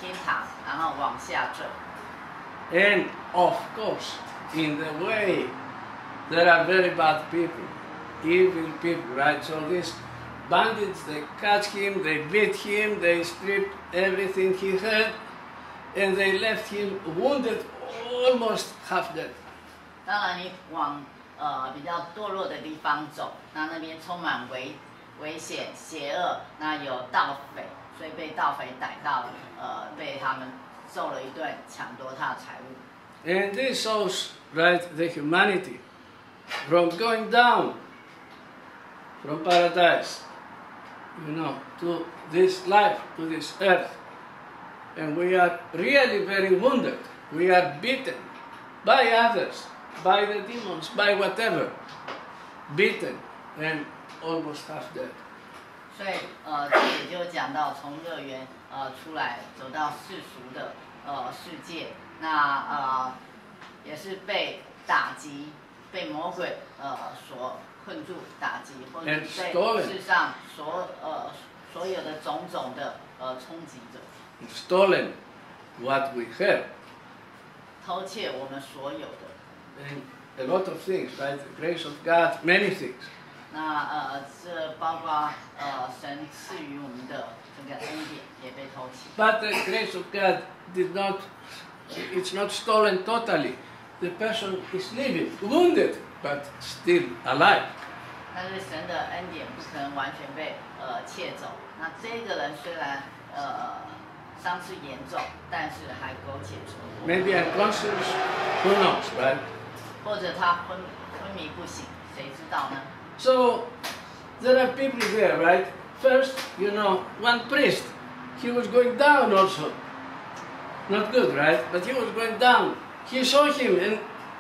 天堂，然后往下坠。 And of course, in the way, there are very bad people, evil people, right? So these bandits, they catch him, they beat him, they stripped everything he had, and they left him wounded, almost half dead. 当然，你往比较堕落的地方走，那边充满危险、邪恶，那有盗匪，所以被盗匪逮到了，被他们揍了一顿，抢夺他的财物。 And this shows, right, the humanity from going down from paradise, to this life, to this earth. And we are really very wounded. We are beaten by others, by the demons, by whatever. Beaten and almost half dead. 所以这也就讲到从乐园出来，走到世俗的世界，那也是被打击，被魔鬼所困住、打击，或者被世上所有的种种的冲击着。 Stolen what we have. 偷窃我们所有的。 And a lot of things, right? The grace of God, many things. 那这包括神赐予我们的这个恩典也被偷窃。 But the grace of God it's not stolen totally. The person is living, wounded, but still alive. 但是神的恩典不可能完全被窃走。那这个人虽然伤势严重，但是还苟且存活。 Maybe unconscious, who knows, right? 或者他昏迷不醒，谁知道呢？ So there are people there, right? First, one priest, he was going down also. Not good, right? But he was going down. He saw him, and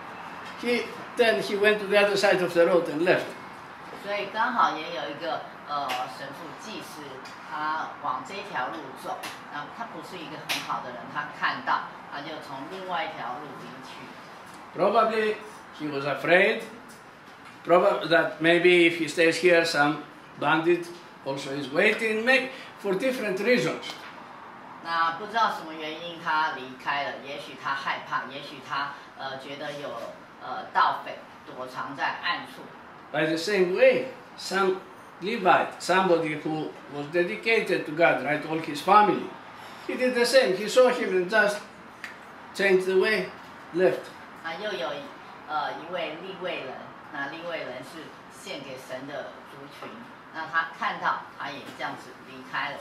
then he went to the other side of the road and left. 所以刚好也有一个神父祭司，他往这条路走，那他不是一个很好的人，他看到，他就从另外一条路离去。 Probably he was afraid. Probably that maybe if he stays here, some bandit also is waiting, maybe for different reasons. 那不知道什么原因他离开了，也许他害怕，也许他觉得有盗匪躲藏在暗处。 By the same way, some Levite, somebody who was dedicated to God, right, all his family, he did the same. He saw him and just changed the way, left. 那又有一位利未人，那利未人是献给神的族群，那他看到，他也这样子离开了。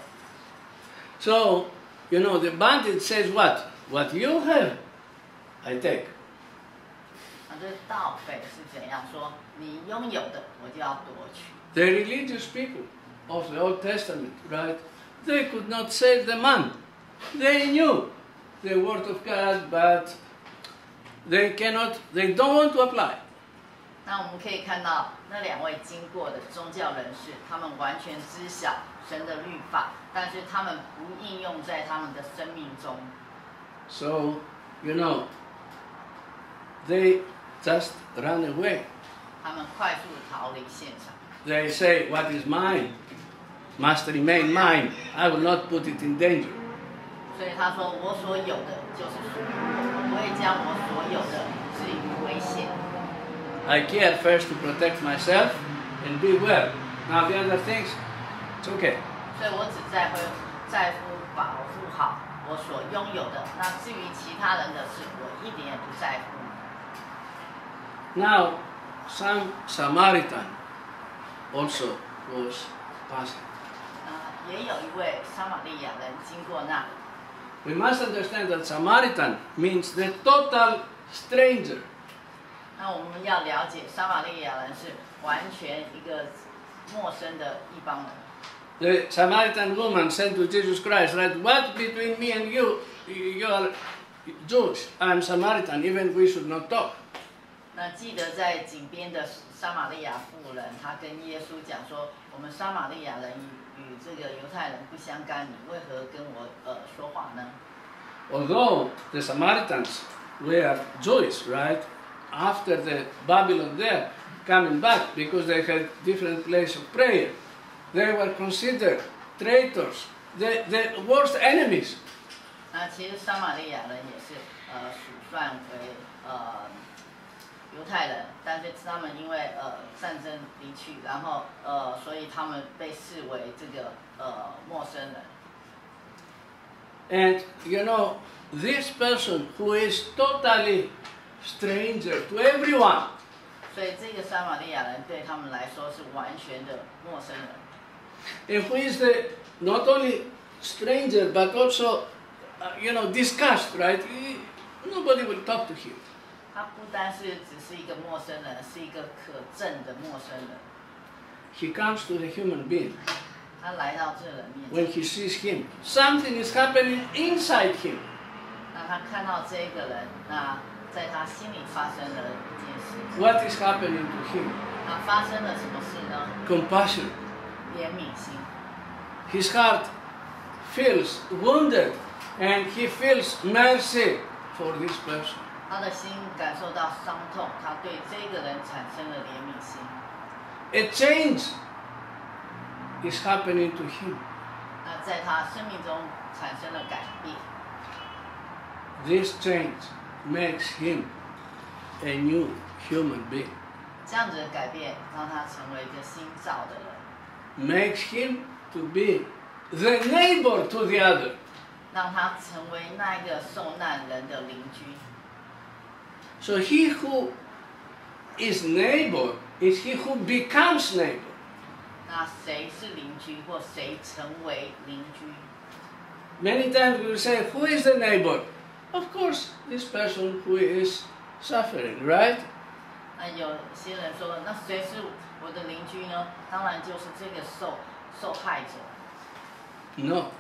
So, the bandit says what? What you have, I take. 那这盗匪是怎样说？你拥有的，我就要夺取。 The religious people of the Old Testament, right? They could not save the man. They knew the word of God, but they don't want to apply. 那我们可以看到那两位经过的宗教人士，他们完全知晓神的律法，但是他们不应用在他们的生命中。 So, they just run away. 他们快速逃离现场。 They say, what is mine must remain mine. I will not put it in danger. 所以他说：“我所有的就是属于我，我不会将我所有的置于危险。” I care first to protect myself and be well. Now the other things, it's okay. 所以我只在乎保护好我所拥有的。那至于其他人的事，我一点也不在乎。 Now, some Samaritan also was passing. 也有一位撒玛利亚人经过那。 We must understand that Samaritan means the total stranger. 那我们要了解，撒玛利亚人是完全一个陌生的一帮人。 The Samaritan woman said to Jesus Christ, right, what between me and you? You are Jews, I am Samaritan, even we should not talk. 那记得在井边的撒玛利亚妇人，她跟耶稣讲说：“我们撒玛利亚人与这个犹太人不相干，你为何跟我说话呢？” Although the Samaritans were Jewish, right? After the Babylon there, coming back because they had different place of prayer, they were considered traitors, the worst enemies 其实撒玛利亚人也是属算为犹太人，但是他们因为战争离去，然后所以他们被视为这个陌生人。 And you know, this person who is totally stranger to everyone, 所以这个撒玛利亚人对他们来说是完全的陌生人。 and who is not only stranger but also, you know, disgust, right? Nobody will talk to him. 他不单是只是一个陌生人，是一个可憎的陌生人。 He comes to the human being. 他来到这人面 When 前， he sees him, something is happening inside him. 那他看到这个人，那在他心里发生了一件事。 What is happening to him? 那发生了什么事呢？ Compassion. 怜悯心， His heart feels wounded and he feels mercy for this person. 他的心感受到伤痛，他对这个人产生了怜悯心。 A change is happening to him. 那在他生命中产生了改变。 This change makes him a new human being, 这样子的改变，让他成为一个新造的人， makes him to be the neighbor to the other. 让他成为那一个受难人的邻居。 So he who is neighbor is he who becomes neighbor. 那谁是邻居，或谁成为邻居？ Many times we will say, who is the neighbor? Of course, this person who is suffering, right? 那有些人说，那谁是我的邻居呢？当然就是这个受害者。 No.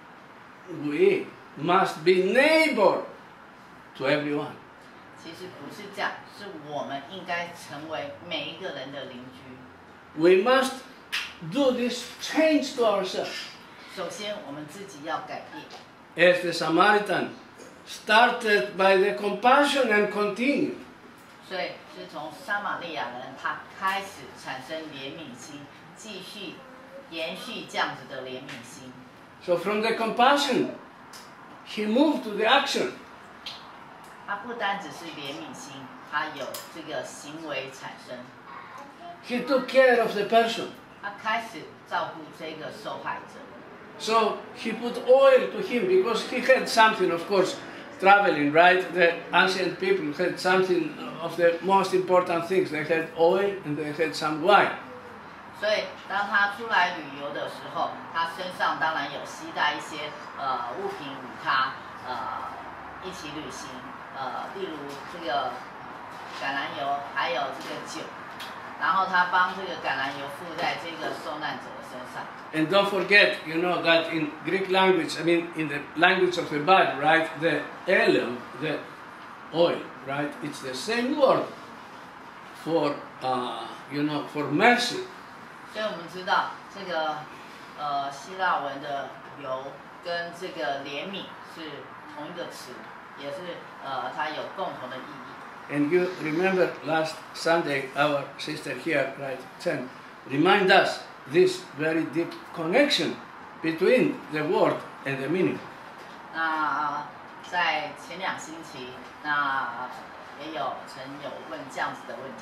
We must be neighbor to everyone. 其实不是这样，是我们应该成为每一个人的邻居。 We must do this change to ourselves. 首先，我们自己要改变。 As the Samaritan started by the compassion and continued. 所以是从撒玛利亚人他开始产生怜悯心，继续延续这样子的怜悯心。 So from the compassion, he moved to the action. 他不单只是怜悯心，他有这个行为产生。 He took care of the person. 他开始照顾这个受害者。 So he put oil to him because he had something, of course, traveling, right? The ancient people had something of the most important things. They had oil and they had some wine. 所以当他出来旅游的时候，他身上当然有携带一些物品与他一起旅行，例如这个橄榄油，还有这个酒，然后他帮这个橄榄油附在这个受难者的身上。 And don't forget, you know, that in Greek language, I mean, in the language of the Bible, right, the elem, the oil, right, it's the same word for, you know, for mercy. 所以我们知道这个希腊文的油跟这个怜悯是同一个词，也是它有共同的意义。 And you remember last Sunday, our sister here, right, Chen, remind us this very deep connection between the word and the meaning. 那在前2星期，那也有曾有问这样子的问题。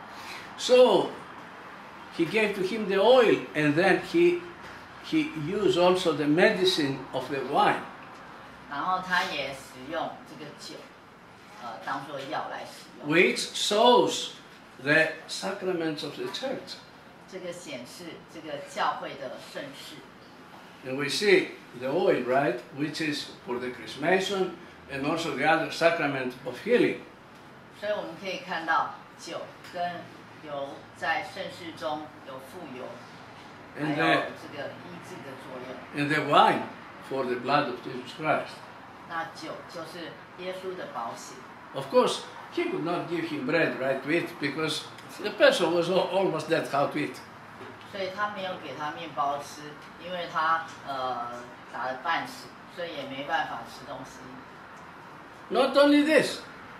So he gave to him the oil, and then he used also the medicine of the wine. 然后他也使用这个酒，当作药来使用。 Which shows the sacraments of the church. 这个显示这个教会的圣事。 And we see the oil, right, which is for the chrismation and also the other sacrament of healing. 所以我们可以看到酒跟油在圣事中有富有，还 And 有 the, 这个医治的作用。 and the wine for the blood of Jesus Christ. 那酒就是耶稣的宝血。 Of course, he could not give him bread, right, to eat, because the person was almost dead. How to eat? 所以他没有给他面包吃，因为他打了半死，所以也没办法吃东西。 Not only this,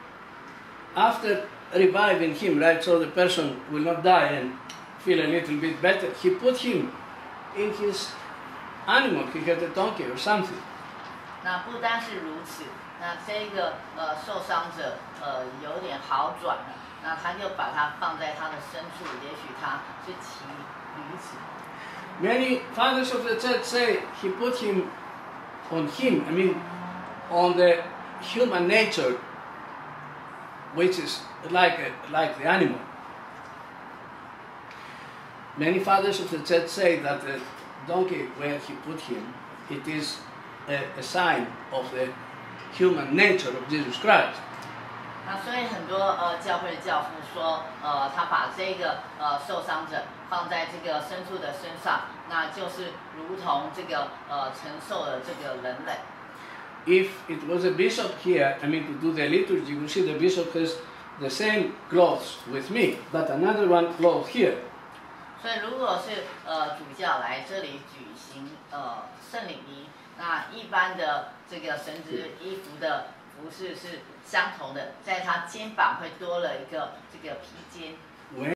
after reviving him, right, so the person will not die and feel a little bit better, he put him in his animal. He had a donkey or something. 那不单是如此，那这个受伤者有点好转了，那他就把它放在他的深处，也许他是骑驴子。 Many fathers of the church say he put him, I mean, on the human nature, which is like the animal. Many fathers of the church say that the donkey where he put him, it is a sign of the human nature of Jesus Christ. 那所以很多教会的教父说，他把这个受伤者放在这个牲畜的身上，那就是如同这个承受了这个人类。 If it was a bishop here, I mean to do the liturgy, you see the bishop has the same clothes with me, but another one cloth here. 所以如果是主教来这里举行圣礼仪，那一般的这个神职衣服的服饰是相同的，在他肩膀会多了一个这个披肩。